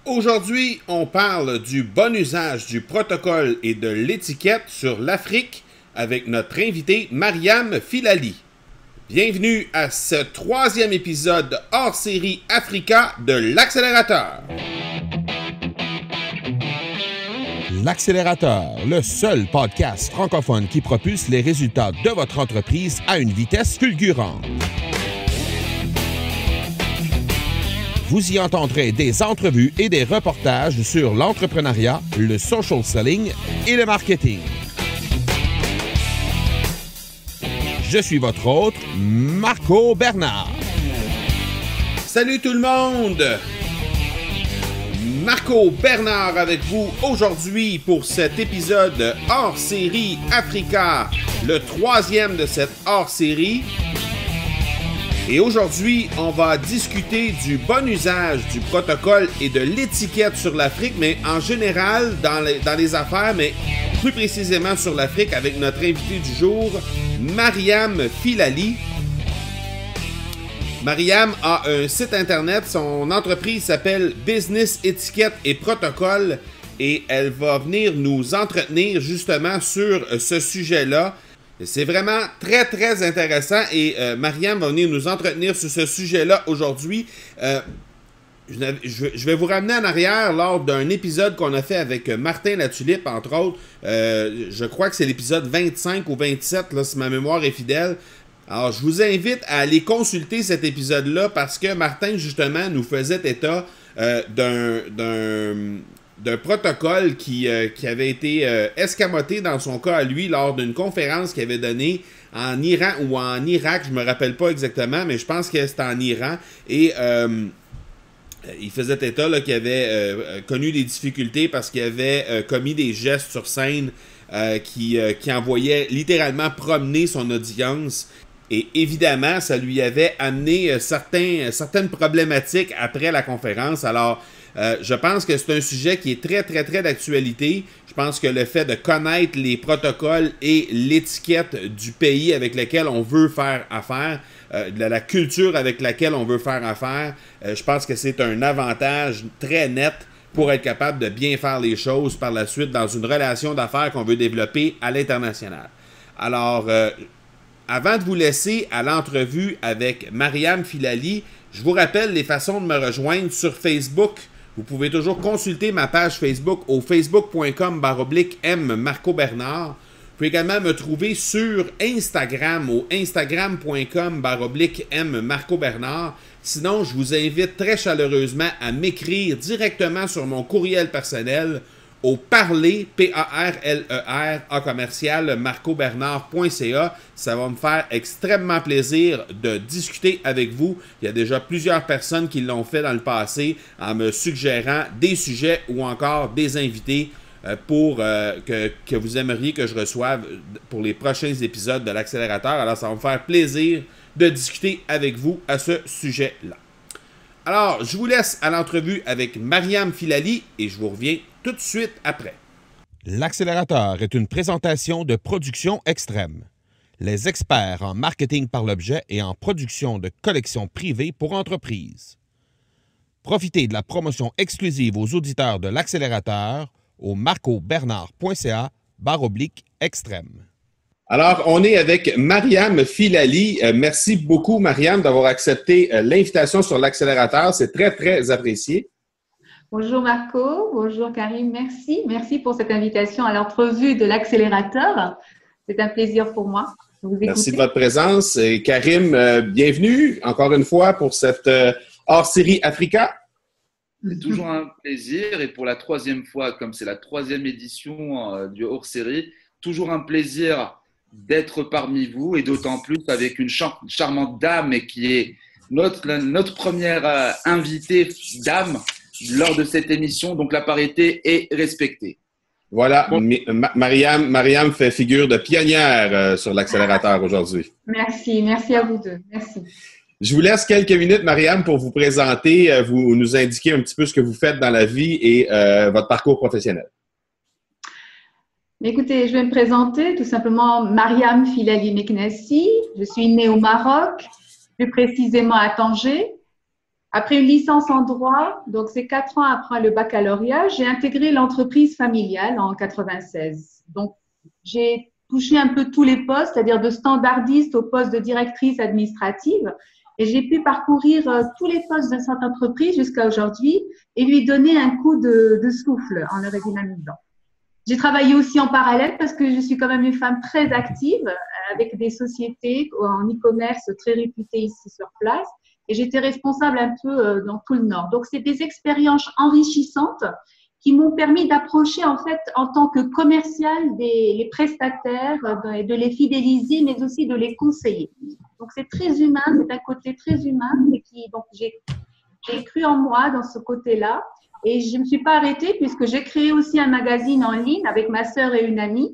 Aujourd'hui, on parle du bon usage du protocole et de l'étiquette sur l'Afrique avec notre invité Mariam Filali. Bienvenue à ce 3e épisode hors série Africa de l'Accélérateur. L'Accélérateur, le seul podcast francophone qui propulse les résultats de votre entreprise à une vitesse fulgurante. Vous y entendrez des entrevues et des reportages sur l'entrepreneuriat, le social selling et le marketing. Je suis votre hôte, Marco Bernard. Salut tout le monde! Marco Bernard avec vous aujourd'hui pour cet épisode hors série Africa, le 3e de cette hors série. Et aujourd'hui, on va discuter du bon usage du protocole et de l'étiquette sur l'Afrique, mais en général dans les affaires, mais plus précisément sur l'Afrique avec notre invité du jour, Mariam Filali. Mariam a un site internet, son entreprise s'appelle Business Étiquette et Protocole et elle va venir nous entretenir justement sur ce sujet-là. C'est vraiment très, très intéressant et Mariam va venir nous entretenir sur ce sujet-là aujourd'hui. Je vais vous ramener en arrière lors d'un épisode qu'on a fait avec Martin Latulippe, entre autres. Je crois que c'est l'épisode 25 ou 27, là, si ma mémoire est fidèle. Alors, je vous invite à aller consulter cet épisode-là parce que Martin, justement, nous faisait état d'un protocole qui avait été escamoté dans son cas à lui lors d'une conférence qu'il avait donnée en Iran ou en Irak, je me rappelle pas exactement, mais je pense que c'était en Iran. Et il faisait état qu'il avait connu des difficultés parce qu'il avait commis des gestes sur scène qui envoyaient littéralement promener son audience. Et évidemment, ça lui avait amené certaines problématiques après la conférence. Alors, je pense que c'est un sujet qui est très, très, très d'actualité. Je pense que le fait de connaître les protocoles et l'étiquette du pays avec lequel on veut faire affaire, de la culture avec laquelle on veut faire affaire, je pense que c'est un avantage très net pour être capable de bien faire les choses par la suite dans une relation d'affaires qu'on veut développer à l'international. Alors, avant de vous laisser à l'entrevue avec Mariam Filali, je vous rappelle les façons de me rejoindre sur Facebook. Vous pouvez toujours consulter ma page Facebook au facebook.com/M Marco Bernard. Vous pouvez également me trouver sur Instagram au instagram.com/M Marco Bernard. Sinon, je vous invite très chaleureusement à m'écrire directement sur mon courriel personnel au parler, P-A-R-L-E-R, à commercial, marcobernard.ca. Ça va me faire extrêmement plaisir de discuter avec vous. Il y a déjà plusieurs personnes qui l'ont fait dans le passé en me suggérant des sujets ou encore des invités que vous aimeriez que je reçoive pour les prochains épisodes de l'Accélérateur. Alors, ça va me faire plaisir de discuter avec vous à ce sujet-là. Alors, je vous laisse à l'entrevue avec Mariam Filali et je vous reviens tout de suite après. L'Accélérateur est une présentation de Production Extrême, les experts en marketing par l'objet et en production de collections privées pour entreprises. Profitez de la promotion exclusive aux auditeurs de l'Accélérateur au marcobernard.ca/extrême. Alors, on est avec Mariam Filali. Merci beaucoup, Mariam, d'avoir accepté l'invitation sur l'Accélérateur. C'est très, très apprécié. Bonjour Marco, bonjour Karim, merci. Merci pour cette invitation à l'entrevue de l'Accélérateur. C'est un plaisir pour moi de vous écouter. Merci de votre présence. Et Karim, bienvenue encore une fois pour cette hors-série Africa. C'est toujours un plaisir et pour la 3e fois, comme c'est la 3e édition du hors-série, toujours un plaisir d'être parmi vous et d'autant plus avec une charmante dame et qui est notre première invitée dame lors de cette émission. Donc, la parité est respectée. Voilà, bon. Mariam fait figure de pionnière sur l'Accélérateur aujourd'hui. Merci à vous deux. Merci. Je vous laisse quelques minutes, Mariam, pour vous présenter, vous nous indiquer un petit peu ce que vous faites dans la vie et votre parcours professionnel. Écoutez, je vais me présenter tout simplement Mariam Filali Meknessi. Je suis née au Maroc, plus précisément à Tanger. Après une licence en droit, donc c'est 4 ans après le baccalauréat, j'ai intégré l'entreprise familiale en 96. Donc, j'ai touché un peu tous les postes, c'est-à-dire de standardiste au poste de directrice administrative. Et j'ai pu parcourir tous les postes de cette entreprise jusqu'à aujourd'hui et lui donner un coup de souffle en le redynamisant. J'ai travaillé aussi en parallèle parce que je suis quand même une femme très active avec des sociétés en e-commerce très réputées ici sur place. Et j'étais responsable un peu dans tout le Nord. Donc, c'est des expériences enrichissantes qui m'ont permis d'approcher en fait en tant que commercial les prestataires, de les fidéliser, mais aussi de les conseiller. Donc, c'est très humain, c'est un côté très humain. Donc, j'ai cru en moi dans ce côté-là. Et je ne me suis pas arrêtée puisque j'ai créé aussi un magazine en ligne avec ma sœur et une amie.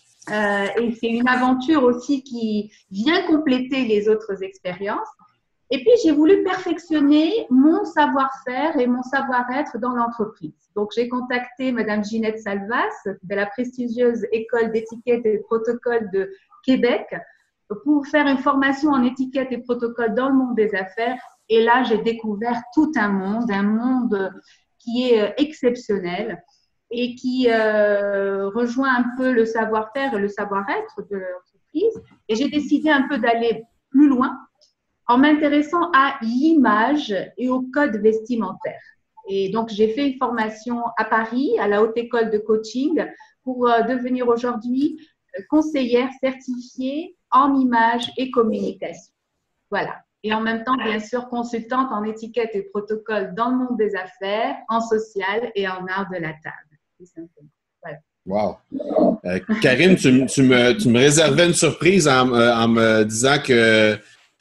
Et c'est une aventure aussi qui vient compléter les autres expériences. Et puis, j'ai voulu perfectionner mon savoir-faire et mon savoir-être dans l'entreprise. Donc, j'ai contacté Madame Ginette Salvas de la prestigieuse école d'étiquette et de protocole de Québec pour faire une formation en étiquette et protocole dans le monde des affaires. Et là, j'ai découvert tout un monde qui est exceptionnel et qui rejoint un peu le savoir-faire et le savoir-être de l'entreprise. Et j'ai décidé un peu d'aller plus loin en m'intéressant à l'image et au code vestimentaire. Et donc, j'ai fait une formation à Paris, à la Haute École de Coaching, pour devenir aujourd'hui conseillère certifiée en image et communication. Voilà. Et en même temps, bien sûr, consultante en étiquette et protocole dans le monde des affaires, en social et en art de la table. Tout simplement. Voilà. Wow. Karine, tu me réservais une surprise en me disant que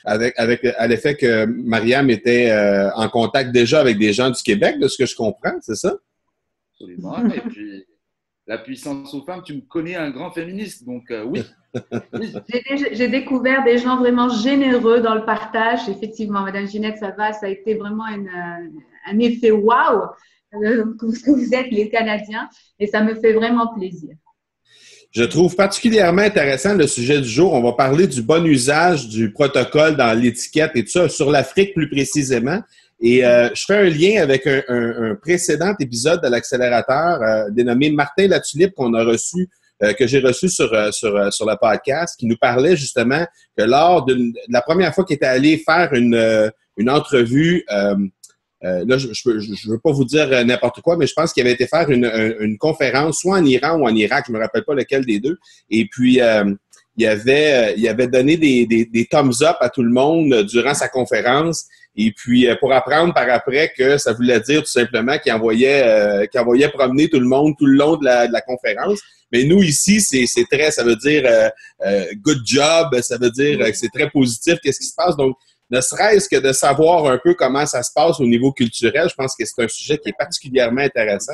à l'effet que Mariam était en contact déjà avec des gens du Québec, de ce que je comprends, c'est ça? Absolument. Et puis, la puissance aux femmes, tu me connais un grand féministe, donc oui. J'ai découvert des gens vraiment généreux dans le partage. Effectivement, Madame Ginette Salvas, ça a été vraiment un effet waouh, ce que vous êtes les Canadiens, et ça me fait vraiment plaisir. Je trouve particulièrement intéressant le sujet du jour. On va parler du bon usage du protocole dans l'étiquette et tout ça, sur l'Afrique plus précisément. Et je fais un lien avec un précédent épisode de l'accélérateur dénommé Martin Latulippe qu'on a reçu, que j'ai reçu sur le podcast, qui nous parlait justement que lors de la première fois qu'il était allé faire une entrevue, là, je veux pas vous dire n'importe quoi, mais je pense qu'il avait été faire une conférence soit en Iran ou en Irak, je me rappelle pas lequel des deux. Et puis il avait donné des thumbs up à tout le monde durant sa conférence. Et puis pour apprendre par après que ça voulait dire tout simplement qu'il envoyait promener tout le monde tout le long de la conférence. Mais nous ici, ça veut dire good job, ça veut dire que c'est très positif, qu'est-ce qui se passe. Donc ne serait-ce que de savoir un peu comment ça se passe au niveau culturel, je pense que c'est un sujet qui est particulièrement intéressant.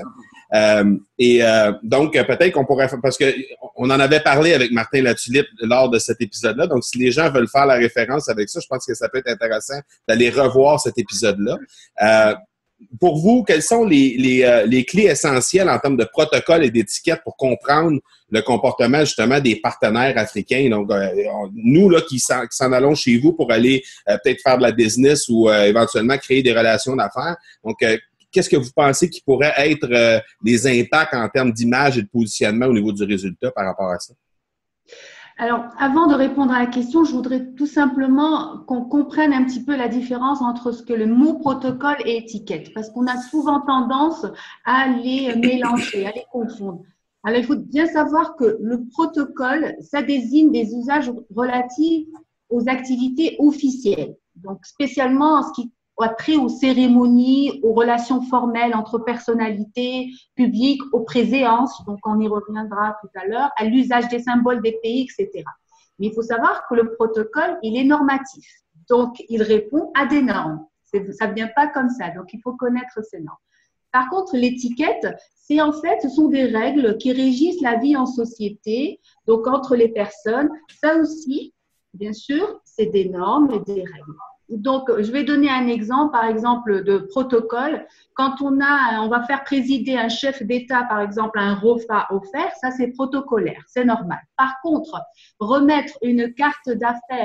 Donc, peut-être qu'on pourrait faire, parce que on en avait parlé avec Martin Latulippe lors de cet épisode-là. Donc, si les gens veulent faire la référence avec ça, je pense que ça peut être intéressant d'aller revoir cet épisode-là. Pour vous, quelles sont les clés essentielles en termes de protocole et d'étiquette pour comprendre le comportement justement des partenaires africains? Donc, nous là qui s'en allons chez vous pour aller peut-être faire de la business ou éventuellement créer des relations d'affaires. Donc, qu'est-ce que vous pensez qui pourrait être les impacts en termes d'image et de positionnement au niveau du résultat par rapport à ça? Alors, avant de répondre à la question, je voudrais tout simplement qu'on comprenne un petit peu la différence entre ce que le mot protocole et étiquette, parce qu'on a souvent tendance à les mélanger, à les confondre. Alors, il faut bien savoir que le protocole, ça désigne des usages relatifs aux activités officielles, donc spécialement en ce qui a trait aux cérémonies, aux relations formelles entre personnalités publiques, aux préséances, donc on y reviendra tout à l'heure, à l'usage des symboles des pays, etc. Mais il faut savoir que le protocole, il est normatif, donc il répond à des normes. Ça ne vient pas comme ça, donc il faut connaître ces normes. Par contre, l'étiquette, ce sont des règles qui régissent la vie en société, donc entre les personnes. Ça aussi, bien sûr, c'est des normes et des règles. Donc, je vais donner un exemple, par exemple, de protocole. Quand on va faire présider un chef d'État, par exemple, un repas offert, ça c'est protocolaire, c'est normal. Par contre, remettre une carte d'affaires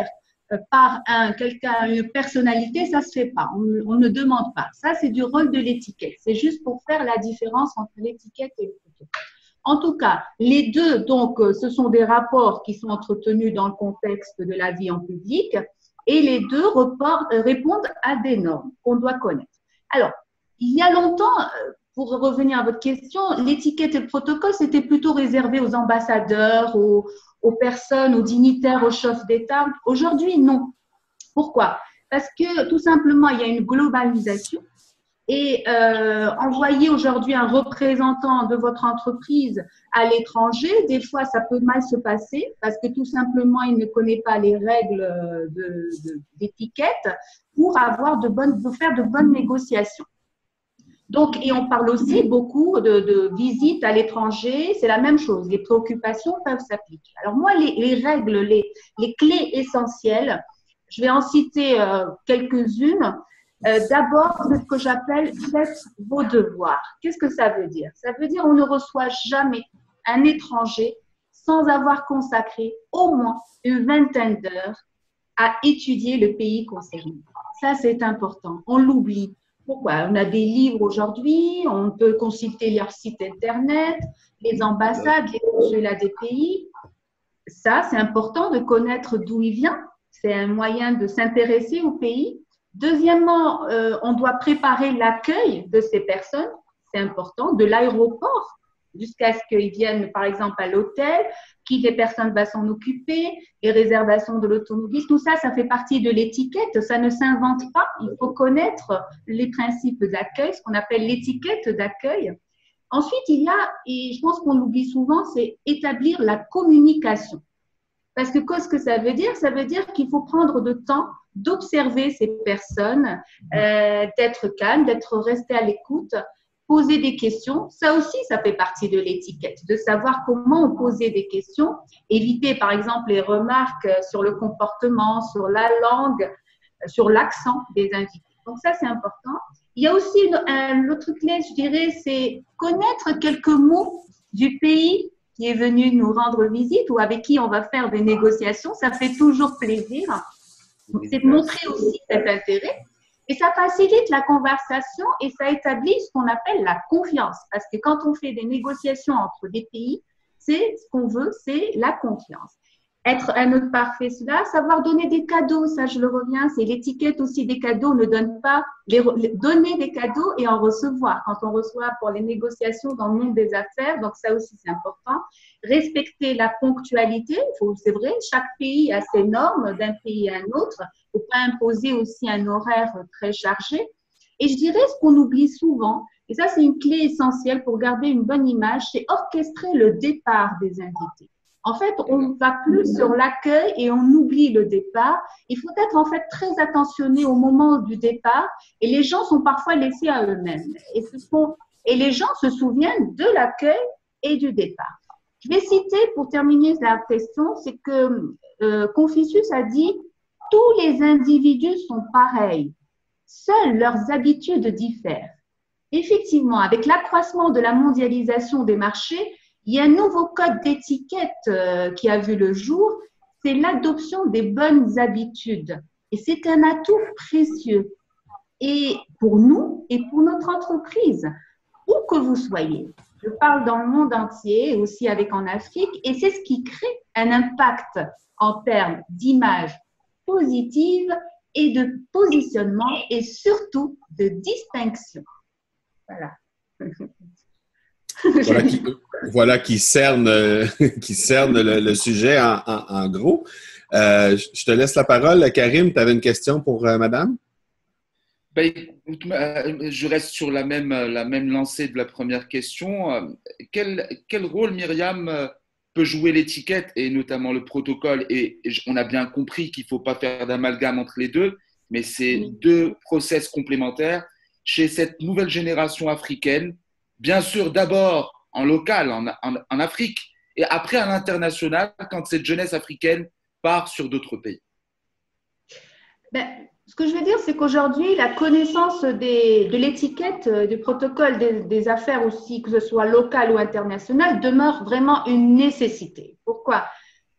par quelqu'un, une personnalité, ça se fait pas. On ne demande pas. Ça, c'est du rôle de l'étiquette. C'est juste pour faire la différence entre l'étiquette et le protocole. En tout cas, les deux, donc, ce sont des rapports qui sont entretenus dans le contexte de la vie en public et les deux répondent à des normes qu'on doit connaître. Alors, il y a longtemps, pour revenir à votre question, l'étiquette et le protocole, c'était plutôt réservé aux ambassadeurs, aux personnes, aux dignitaires, aux chefs d'État. Aujourd'hui, non. Pourquoi? Parce que tout simplement, il y a une globalisation et envoyer aujourd'hui un représentant de votre entreprise à l'étranger, des fois, ça peut mal se passer parce que tout simplement, il ne connaît pas les règles d'étiquette pour faire de bonnes négociations. Donc, et on parle aussi beaucoup de visites à l'étranger, c'est la même chose, les préoccupations peuvent s'appliquer. Alors moi, les règles, les clés essentielles, je vais en citer quelques-unes. D'abord, c'est ce que j'appelle « faites vos devoirs ». Qu'est-ce que ça veut dire? Ça veut dire on ne reçoit jamais un étranger sans avoir consacré au moins une vingtaine d'heures à étudier le pays concerné. Ça, c'est important, on l'oublie. Pourquoi? On a des livres aujourd'hui, on peut consulter leur site internet, les ambassades, les consulats des pays. Ça, c'est important de connaître d'où il vient. C'est un moyen de s'intéresser au pays. Deuxièmement, on doit préparer l'accueil de ces personnes. C'est important, de l'aéroport jusqu'à ce qu'ils viennent, par exemple, à l'hôtel, qui des personnes va s'en occuper, les réservations de l'automobile, tout ça, ça fait partie de l'étiquette, ça ne s'invente pas, il faut connaître les principes d'accueil, ce qu'on appelle l'étiquette d'accueil. Ensuite, il y a, et je pense qu'on l'oublie souvent, c'est établir la communication. Parce que qu'est-ce que ça veut dire? Ça veut dire qu'il faut prendre le temps d'observer ces personnes, d'être calme, d'être resté à l'écoute, poser des questions, ça aussi, ça fait partie de l'étiquette, de savoir comment poser des questions, éviter par exemple les remarques sur le comportement, sur la langue, sur l'accent des invités. Donc ça, c'est important. Il y a aussi l'autre clé, je dirais, c'est connaître quelques mots du pays qui est venu nous rendre visite ou avec qui on va faire des négociations. Ça fait toujours plaisir. C'est de montrer aussi cet intérêt. Et ça facilite la conversation et ça établit ce qu'on appelle la confiance. Parce que quand on fait des négociations entre des pays, c'est ce qu'on veut, c'est la confiance. Être un autre parfait, cela, savoir donner des cadeaux, ça je le reviens, c'est l'étiquette aussi des cadeaux, ne donne pas, donner des cadeaux et en recevoir. Quand on reçoit pour les négociations dans le monde des affaires, donc ça aussi c'est important. Respecter la ponctualité, c'est vrai, chaque pays a ses normes d'un pays à un autre. Il ne faut pas imposer aussi un horaire très chargé. Et je dirais ce qu'on oublie souvent, et ça c'est une clé essentielle pour garder une bonne image, c'est orchestrer le départ des invités. En fait, on va plus sur l'accueil et on oublie le départ. Il faut être en fait très attentionné au moment du départ et les gens sont parfois laissés à eux-mêmes. Et les gens se souviennent de l'accueil et du départ. Je vais citer pour terminer la question, c'est que Confucius a dit « Tous les individus sont pareils, seules leurs habitudes diffèrent ». Effectivement, avec l'accroissement de la mondialisation des marchés, il y a un nouveau code d'étiquette qui a vu le jour, c'est l'adoption des bonnes habitudes. Et c'est un atout précieux. Et pour nous et pour notre entreprise, où que vous soyez, je parle dans le monde entier, aussi avec en Afrique, et c'est ce qui crée un impact en termes d'image positive et de positionnement et surtout de distinction. Voilà. Voilà qui cerne le sujet en gros. Je te laisse la parole. Karim, tu avais une question pour madame? Ben, je reste sur la même lancée de la première question. Quel rôle, Myriam, peut jouer l'étiquette et notamment le protocole? Et on a bien compris qu'il ne faut pas faire d'amalgame entre les deux, mais c'est deux process complémentaires chez cette nouvelle génération africaine. Bien sûr, d'abord en local, en Afrique, et après à l'international, quand cette jeunesse africaine part sur d'autres pays. Ce que je veux dire, c'est qu'aujourd'hui, la connaissance de l'étiquette, du protocole des affaires aussi, que ce soit local ou international, demeure vraiment une nécessité. Pourquoi?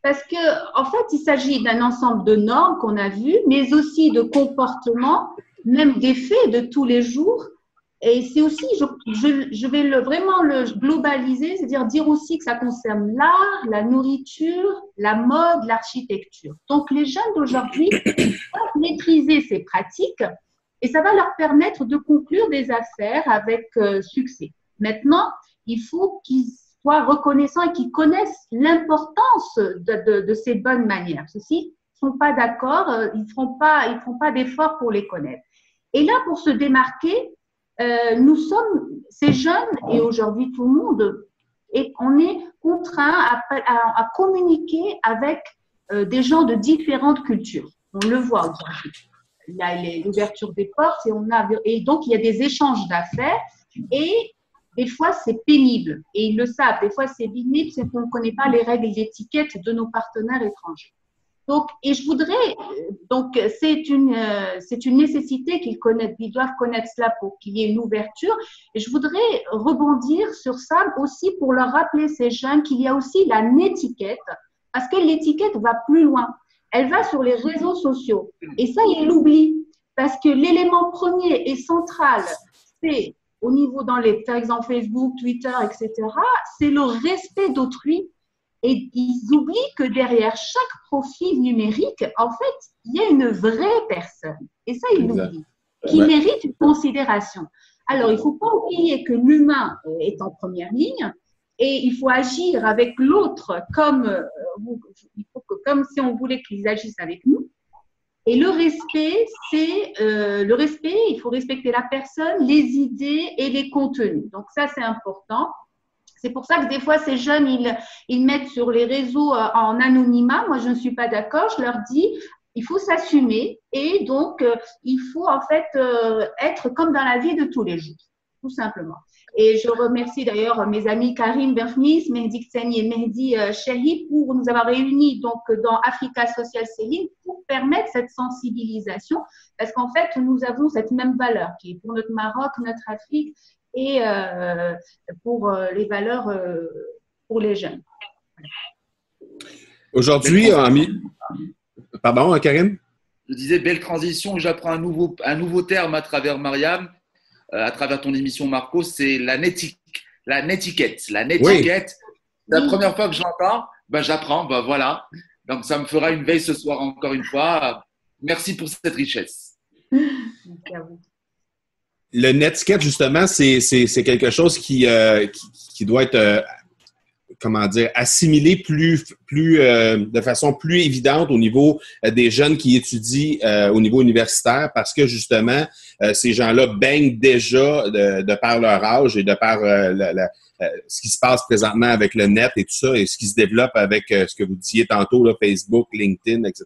Parce que, en fait, il s'agit d'un ensemble de normes qu'on a vues, mais aussi de comportements, même des faits de tous les jours. Et c'est aussi, je vais vraiment le globaliser, c'est-à-dire dire aussi que ça concerne l'art, la nourriture, la mode, l'architecture. Donc, les jeunes d'aujourd'hui doivent maîtriser ces pratiques et ça va leur permettre de conclure des affaires avec succès. Maintenant, il faut qu'ils soient reconnaissants et qu'ils connaissent l'importance de ces bonnes manières. Ceux-ci ne sont pas d'accord, ils ne feront pas d'efforts pour les connaître. Et là, pour se démarquer, nous sommes ces jeunes et aujourd'hui tout le monde, et on est contraint à communiquer avec des gens de différentes cultures. On le voit aujourd'hui. Il y a l'ouverture des portes et donc il y a des échanges d'affaires et des fois c'est pénible et ils le savent. Des fois c'est pénible, c'est qu'on ne connaît pas les règles d'étiquette de nos partenaires étrangers. Donc, et je voudrais, donc c'est une nécessité qu'ils connaissent, ils doivent connaître cela pour qu'il y ait une ouverture. Et je voudrais rebondir sur ça aussi pour leur rappeler ces jeunes qu'il y a aussi la netiquette, parce que l'étiquette va plus loin. Elle va sur les réseaux sociaux. Et ça, ils l'oublient. Parce que l'élément premier et central, c'est au niveau par exemple Facebook, Twitter, etc., c'est le respect d'autrui. Et ils oublient que derrière chaque profil numérique, en fait, il y a une vraie personne. Et ça, ils l'oublient. Qui mérite une considération. Alors, il ne faut pas oublier que l'humain est en première ligne. Et il faut agir avec l'autre comme si on voulait qu'ils agissent avec nous. Et le respect, il faut respecter la personne, les idées et les contenus. Donc ça, c'est important. C'est pour ça que des fois, ces jeunes, ils mettent sur les réseaux en anonymat. Moi, je ne suis pas d'accord. Je leur dis, il faut s'assumer et donc, il faut en fait être comme dans la vie de tous les jours, tout simplement. Et je remercie d'ailleurs mes amis Karim Berfnis, Mehdi Kseni et Mehdi Chehi pour nous avoir réunis donc dans Africa Social Selling pour permettre cette sensibilisation parce qu'en fait, nous avons cette même valeur qui est pour notre Maroc, notre Afrique et pour les valeurs pour les jeunes. Aujourd'hui, pardon, Karim? Je disais, belle transition, j'apprends un nouveau terme à travers Mariam. À travers ton émission, Marco, c'est la netiquette. La netiquette. Oui. La première fois que je l'entends, j'apprends, voilà. Donc, ça me fera une veille ce soir encore une fois. Merci pour cette richesse. Merci à vous. Le netiquette, justement, c'est quelque chose qui doit être, assimilé de façon plus évidente au niveau des jeunes qui étudient au niveau universitaire parce que, justement, ces gens-là baignent déjà de par leur âge et de par ce qui se passe présentement avec le net et tout ça et ce qui se développe avec ce que vous disiez tantôt, là, Facebook, LinkedIn, etc.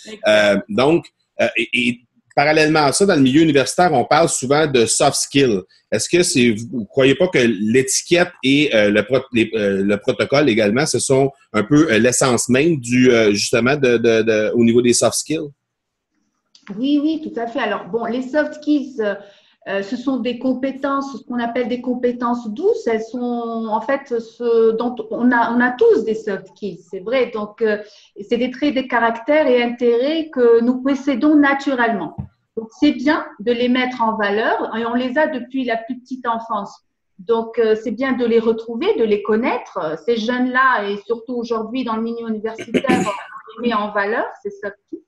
Parallèlement à ça, dans le milieu universitaire, on parle souvent de soft skills. Est-ce que vous ne croyez pas que l'étiquette et le protocole également, ce sont un peu l'essence même justement au niveau des soft skills? Oui, tout à fait. Alors, bon, les soft skills, ce sont des compétences, ce qu'on appelle des compétences douces. Elles sont en fait ce dont on a tous des soft skills, c'est vrai. Donc, c'est des traits de caractère et intérêts que nous possédons naturellement. Donc, c'est bien de les mettre en valeur et on les a depuis la plus petite enfance. Donc, c'est bien de les retrouver, de les connaître. Ces jeunes-là et surtout aujourd'hui dans le milieu universitaire, on les met en valeur, ces soft skills.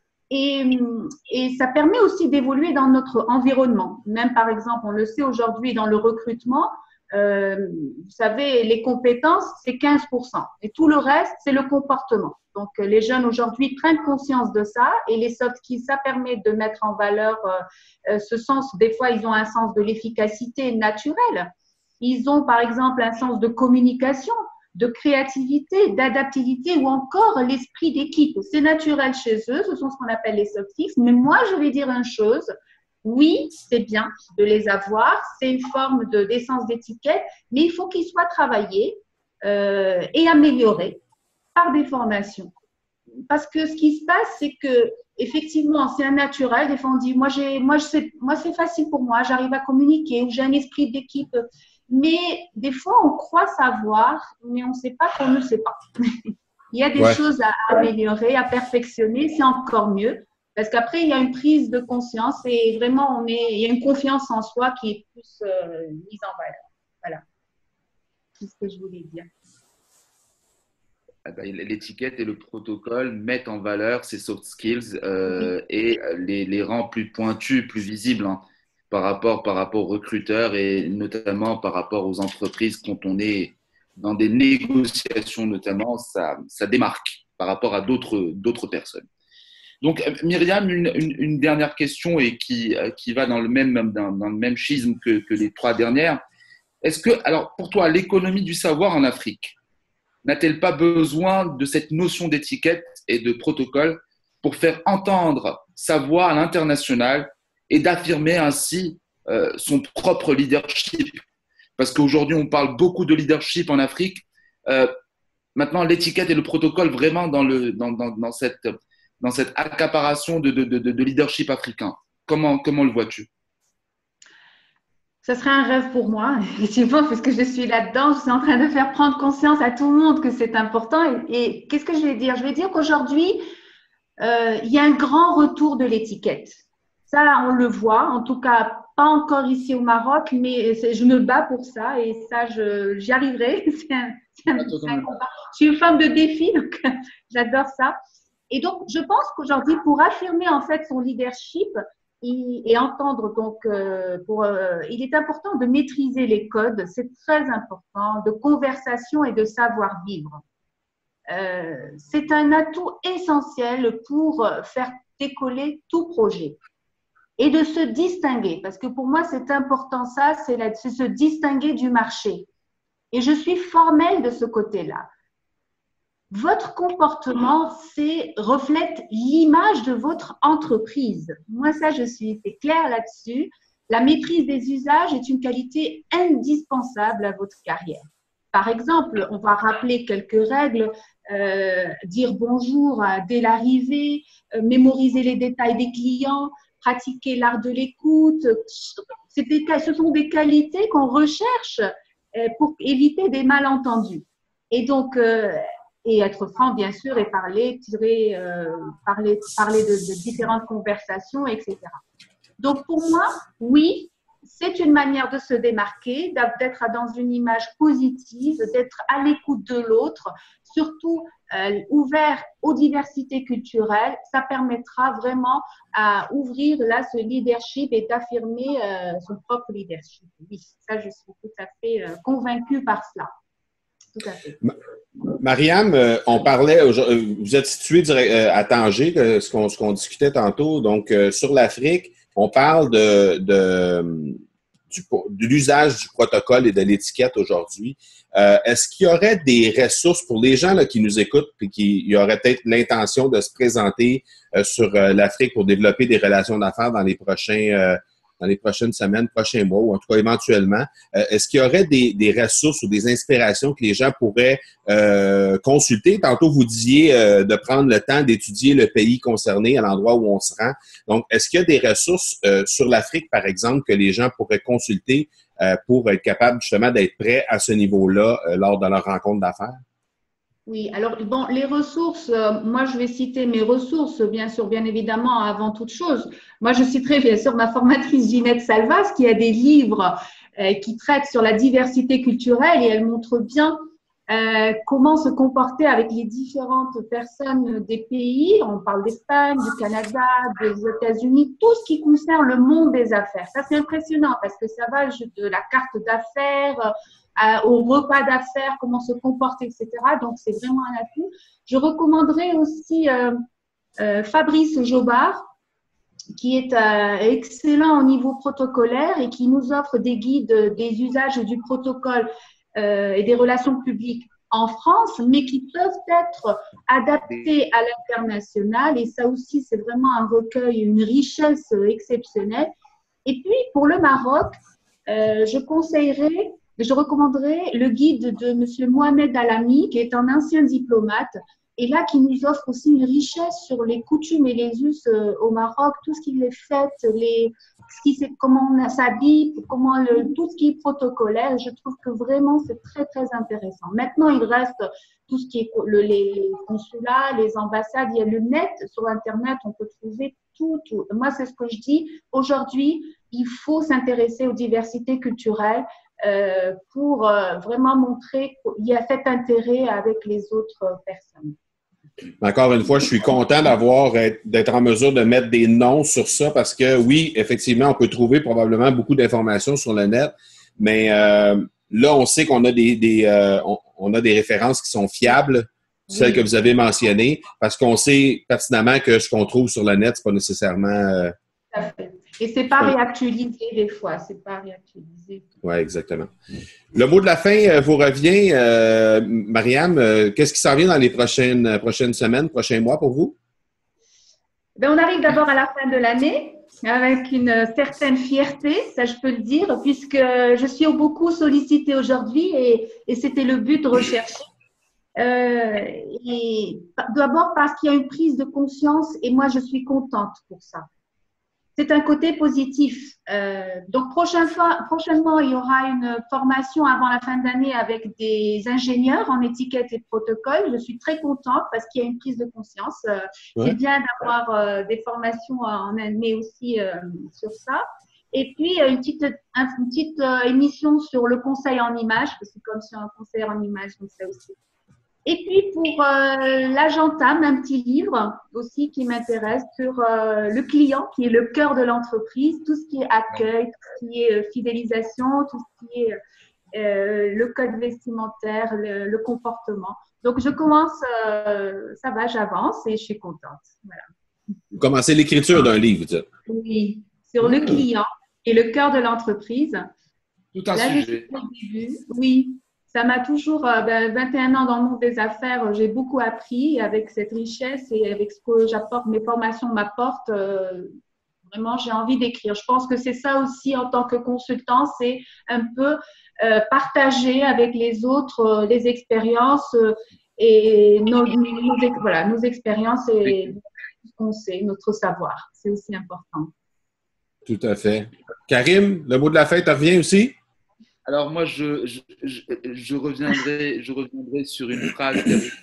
Et ça permet aussi d'évoluer dans notre environnement. Même par exemple, on le sait aujourd'hui dans le recrutement, vous savez, les compétences, c'est 15%. Et tout le reste, c'est le comportement. Donc, les jeunes aujourd'hui prennent conscience de ça et les soft skills, ça permet de mettre en valeur ce sens. Des fois, ils ont un sens de l'efficacité naturelle. Ils ont, par exemple, un sens de communication, de créativité, d'adaptivité ou encore l'esprit d'équipe. C'est naturel chez eux, ce sont ce qu'on appelle les soft skills. Mais moi, je vais dire une chose, oui, c'est bien de les avoir, c'est une forme d'essence d'étiquette, mais il faut qu'ils soient travaillés et améliorés par des formations. Parce que ce qui se passe, c'est que effectivement, c'est un naturel. Des fois, on dit, moi, c'est facile pour moi, j'arrive à communiquer, ou j'ai un esprit d'équipe. Mais des fois, on croit savoir, mais on ne sait pas qu'on ne sait pas. Il y a des choses à améliorer, à perfectionner, c'est encore mieux. Parce qu'après, il y a une prise de conscience et vraiment, il y a une confiance en soi qui est plus mise en valeur. Voilà, c'est ce que je voulais dire. L'étiquette et le protocole mettent en valeur ces soft skills et les rend plus pointus, plus visibles par rapport aux recruteurs et notamment par rapport aux entreprises quand on est dans des négociations notamment, ça démarque par rapport à d'autres personnes. Donc Myriam, une dernière question et qui va dans le même schisme que les trois dernières. Est-ce que, alors pour toi, l'économie du savoir en Afrique n'a-t-elle pas besoin de cette notion d'étiquette et de protocole pour faire entendre sa voix à l'international et d'affirmer ainsi son propre leadership? Parce qu'aujourd'hui, on parle beaucoup de leadership en Afrique. Maintenant, l'étiquette et le protocole vraiment dans cette accaparation de leadership africain. Comment le vois-tu? Ce serait un rêve pour moi, effectivement, puisque je suis là-dedans. Je suis en train de faire prendre conscience à tout le monde que c'est important. Et qu'est-ce que je vais dire? Je vais dire qu'aujourd'hui, il y a un grand retour de l'étiquette. Ça, on le voit, en tout cas, pas encore ici au Maroc, mais je me bats pour ça et ça, j'y arriverai. C'est un combat. Je suis une femme de défi, donc j'adore ça. Et donc, je pense qu'aujourd'hui, pour affirmer en fait son leadership et entendre, donc, il est important de maîtriser les codes, c'est très important, de conversation et de savoir-vivre. C'est un atout essentiel pour faire décoller tout projet et de se distinguer, parce que pour moi, c'est important ça, c'est se distinguer du marché. Et je suis formelle de ce côté-là. Votre comportement, reflète l'image de votre entreprise. Moi, ça, je suis claire là-dessus. La maîtrise des usages est une qualité indispensable à votre carrière. Par exemple, on va rappeler quelques règles, dire bonjour dès l'arrivée, mémoriser les détails des clients, pratiquer l'art de l'écoute. Ce sont des qualités qu'on recherche pour éviter des malentendus. Et donc, et être franc, bien sûr, et parler de différentes conversations, etc. Donc, pour moi, oui, c'est une manière de se démarquer, d'être dans une image positive, d'être à l'écoute de l'autre, surtout ouvert aux diversités culturelles. Ça permettra vraiment à ouvrir là ce leadership et d'affirmer son propre leadership. Oui, ça, je suis tout à fait convaincue par cela. Tout à fait. Mariam, on parlait, vous êtes situé à Tanger, ce qu'on discutait tantôt, donc sur l'Afrique, on parle de l'usage du protocole et de l'étiquette aujourd'hui. Est-ce qu'il y aurait des ressources pour les gens là, qui nous écoutent et qui auraient peut-être l'intention de se présenter sur l'Afrique pour développer des relations d'affaires dans les prochaines semaines, prochains mois, ou en tout cas éventuellement, est-ce qu'il y aurait des ressources ou des inspirations que les gens pourraient consulter? Tantôt, vous disiez de prendre le temps d'étudier le pays concerné à l'endroit où on se rend. Donc, est-ce qu'il y a des ressources sur l'Afrique, par exemple, que les gens pourraient consulter pour être capables justement d'être prêts à ce niveau-là lors de leur rencontre d'affaires? Oui, alors bon, les ressources, moi je vais citer mes ressources, bien sûr, bien évidemment, avant toute chose. Moi, je citerai bien sûr ma formatrice Ginette Salvas qui a des livres qui traitent sur la diversité culturelle et elle montre bien comment se comporter avec les différentes personnes des pays. On parle d'Espagne, du Canada, des États-Unis, tout ce qui concerne le monde des affaires. Ça, c'est impressionnant parce que ça va de la carte d'affaires au repas d'affaires, comment se comporter, etc. Donc, c'est vraiment un atout. Je recommanderais aussi Fabrice Jobard, qui est excellent au niveau protocolaire et qui nous offre des guides des usages du protocole et des relations publiques en France, mais qui peuvent être adaptés à l'international. Et ça aussi, c'est vraiment un recueil, une richesse exceptionnelle. Et puis, pour le Maroc, je recommanderais le guide de M. Mohamed Alami, qui est un ancien diplomate, et là qui nous offre aussi une richesse sur les coutumes et les us au Maroc, tout ce qui est fête, comment on s'habille, tout ce qui est protocolaire. Je trouve que vraiment c'est très très intéressant. Maintenant, il reste tout ce qui est les consulats, les ambassades. Il y a le net, sur Internet, on peut trouver tout. Moi, c'est ce que je dis. Aujourd'hui, il faut s'intéresser aux diversités culturelles pour vraiment montrer qu'il y a cet intérêt avec les autres personnes. Encore une fois, je suis content d'être en mesure de mettre des noms sur ça parce que oui, effectivement, on peut trouver probablement beaucoup d'informations sur le net, mais là, on sait qu'on a on a des références qui sont fiables, celles que vous avez mentionnées, parce qu'on sait pertinemment que ce qu'on trouve sur le net, c'est pas nécessairement... Tout à fait. Et c'est pas réactualisé des fois, c'est pas réactualisé. Oui, exactement. Le mot de la fin vous revient, Mariam. Qu'est-ce qui s'en vient dans les prochaines semaines, prochains mois pour vous? On arrive d'abord à la fin de l'année avec une certaine fierté, ça je peux le dire, puisque je suis beaucoup sollicitée aujourd'hui et c'était le but de rechercher. Et d'abord parce qu'il y a une prise de conscience et moi je suis contente pour ça. C'est un côté positif. Donc prochainement, il y aura une formation avant la fin d'année avec des ingénieurs en étiquette et protocole. Je suis très contente parce qu'il y a une prise de conscience. C'est bien d'avoir des formations en année aussi sur ça. Et puis, une petite émission sur le conseil en images, parce que comme c'est un conseil en images, donc ça aussi. Et puis, pour là, j'entame un petit livre aussi qui m'intéresse sur le client, qui est le cœur de l'entreprise, tout ce qui est accueil, tout ce qui est fidélisation, tout ce qui est le code vestimentaire, le comportement. Donc, je commence, ça va, j'avance et je suis contente. Voilà. Vous commencez l'écriture d'un livre, tu sais. Oui, sur le client et le cœur de l'entreprise. Tout un sujet. Oui. Ça m'a toujours, 21 ans dans le monde des affaires, j'ai beaucoup appris avec cette richesse et avec ce que j'apporte, mes formations m'apportent. Vraiment, j'ai envie d'écrire. Je pense que c'est ça aussi en tant que consultant, c'est un peu partager avec les autres les expériences et nos expériences et ce qu'on sait, notre savoir. C'est aussi important. Tout à fait. Karim, le mot de la fin te revient aussi? Alors moi, je reviendrai sur une phrase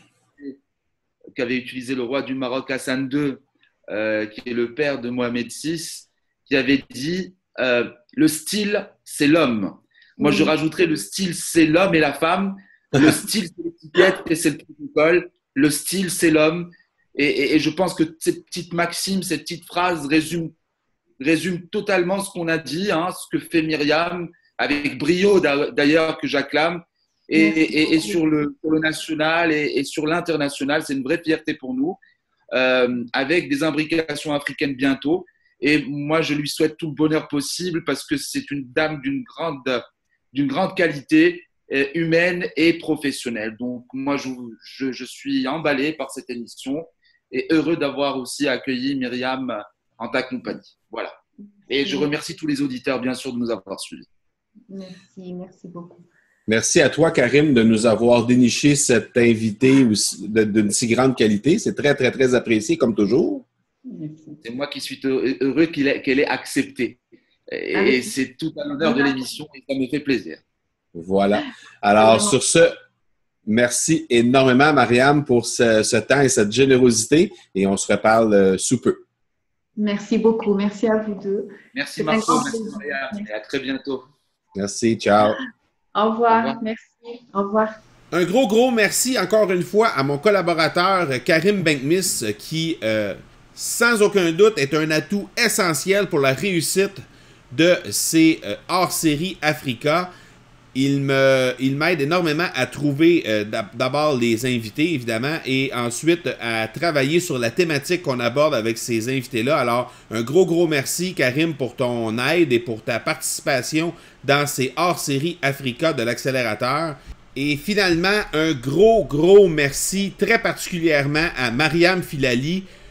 qu'avait utilisé le roi du Maroc Hassan II, qui est le père de Mohamed VI, qui avait dit le style, c'est l'homme. Moi, je rajouterais le style, c'est l'homme et la femme. Le style, c'est l'étiquette et c'est le protocole. Le style, c'est l'homme. Et je pense que cette petite maxime, cette petite phrase résume totalement ce qu'on a dit, hein, ce que fait Myriam, avec brio d'ailleurs, que j'acclame, et sur le national et sur l'international. C'est une vraie fierté pour nous, avec des imbrications africaines bientôt. Et moi, je lui souhaite tout le bonheur possible parce que c'est une dame d'une grande qualité humaine et professionnelle. Donc, moi, je suis emballé par cette émission et heureux d'avoir aussi accueilli Myriam en ta compagnie. Voilà. Et je remercie tous les auditeurs, bien sûr, de nous avoir suivis. Merci beaucoup. Merci à toi, Karim, de nous avoir déniché cet invité d'une si grande qualité. C'est très, très, très apprécié, comme toujours. Merci. C'est moi qui suis heureux qu'elle ait accepté. Et c'est tout à l'honneur de l'émission et ça me fait plaisir. Voilà. Alors, sur ce, merci énormément, Mariam, pour ce temps et cette générosité. Et on se reparle sous peu. Merci beaucoup. Merci à vous deux. Merci, Marco. Merci, Mariam. Et à très bientôt. Merci. Ciao. Au revoir. Merci. Au revoir. Un gros merci encore une fois à mon collaborateur Karim Benkmis qui, sans aucun doute, est un atout essentiel pour la réussite de ces hors-série Africa. Il m'aide énormément à trouver d'abord les invités, évidemment, et ensuite à travailler sur la thématique qu'on aborde avec ces invités-là. Alors, un gros merci, Karim, pour ton aide et pour ta participation dans ces hors-série Africa de l'accélérateur. Et finalement, un gros merci très particulièrement à Mariam Filali,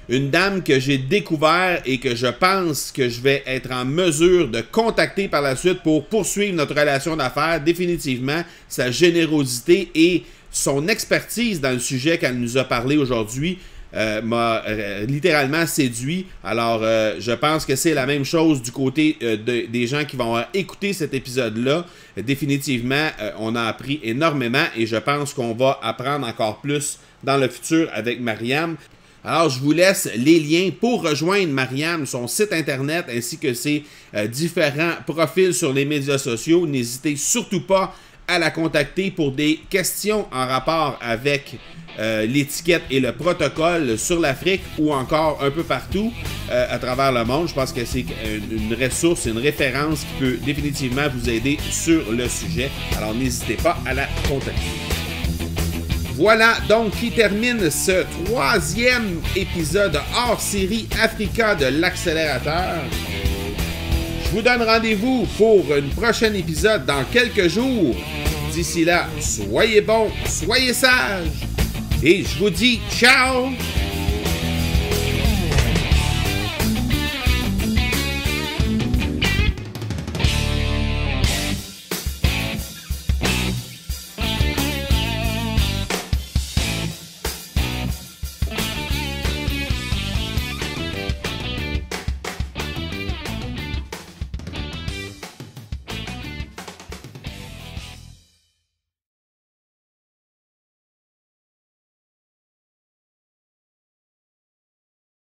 Une dame que j'ai découvert et que je pense que je vais être en mesure de contacter par la suite pour poursuivre notre relation d'affaires. Définitivement, sa générosité et son expertise dans le sujet qu'elle nous a parlé aujourd'hui m'a littéralement séduit. Alors, je pense que c'est la même chose du côté des gens qui vont écouter cet épisode-là. Définitivement, on a appris énormément et je pense qu'on va apprendre encore plus dans le futur avec Mariam. Alors, je vous laisse les liens pour rejoindre Mariam, son site internet ainsi que ses différents profils sur les médias sociaux. N'hésitez surtout pas à la contacter pour des questions en rapport avec l'étiquette et le protocole sur l'Afrique ou encore un peu partout à travers le monde. Je pense que c'est une ressource, une référence qui peut définitivement vous aider sur le sujet. Alors n'hésitez pas à la contacter. Voilà donc qui termine ce 3e épisode hors série Africa de l'accélérateur. Je vous donne rendez-vous pour un prochain épisode dans quelques jours. D'ici là, soyez bons, soyez sages. Et je vous dis ciao!